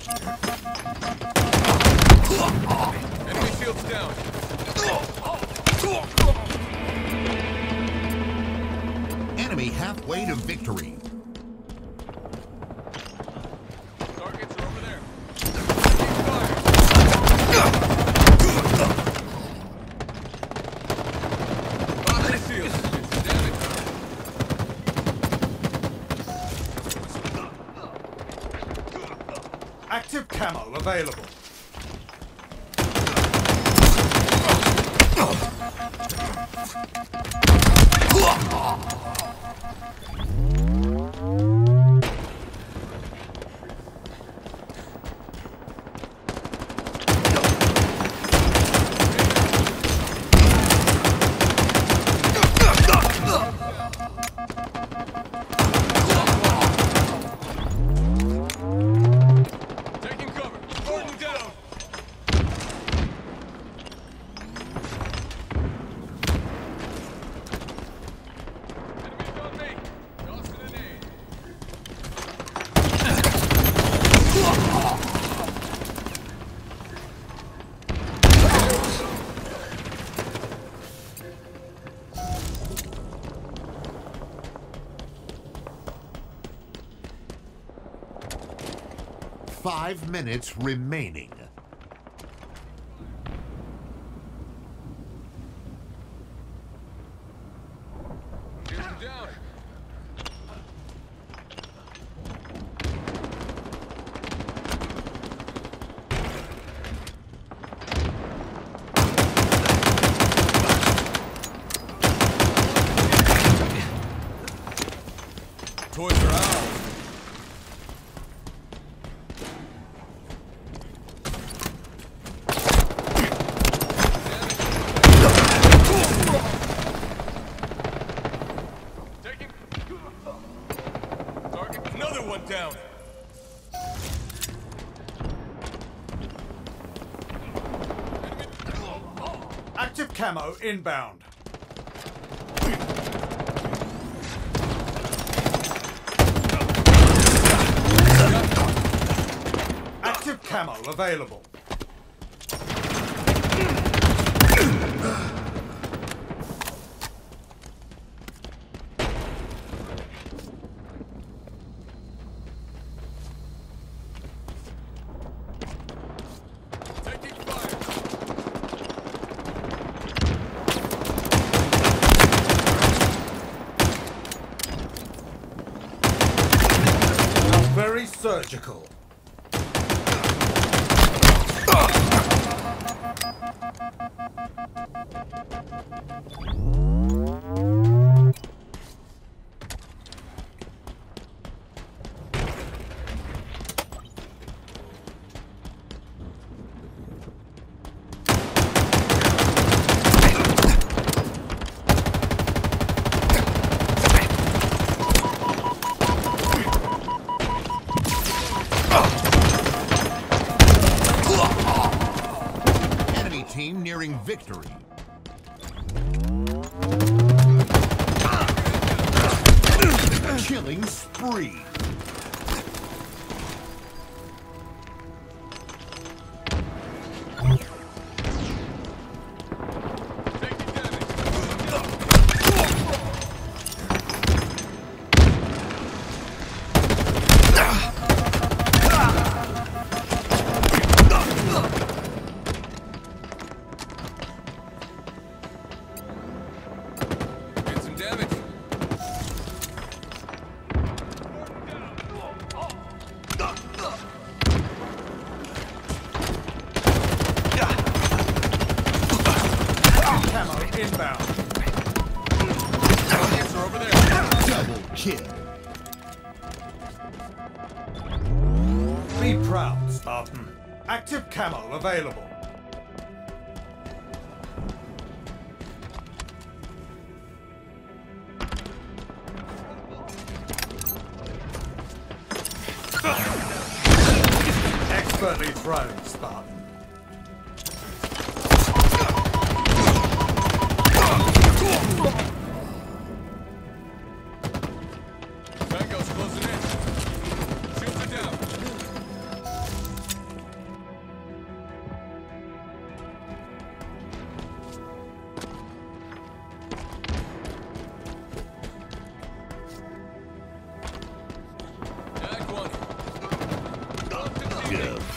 Enemy shields down. Enemy halfway to victory. Targets are over there. Body shields. Damage. Active camo available. Taking cover. Gordon down. Enemies on me. Tossing an aid. 5 minutes remaining. Shoot him down. Toys are out. Taking. Target. Another one down. Active camo inbound. Active camo available. Taking fire. Very surgical. Enemy team nearing victory. Killing spree. Taking damage. Get some damage. Camo inbound. Targets are over there. Double kill. Be proud, Spartan. Active camo available. Expertly thrown, Spartan. Tango's closing in. Shields are down. Active.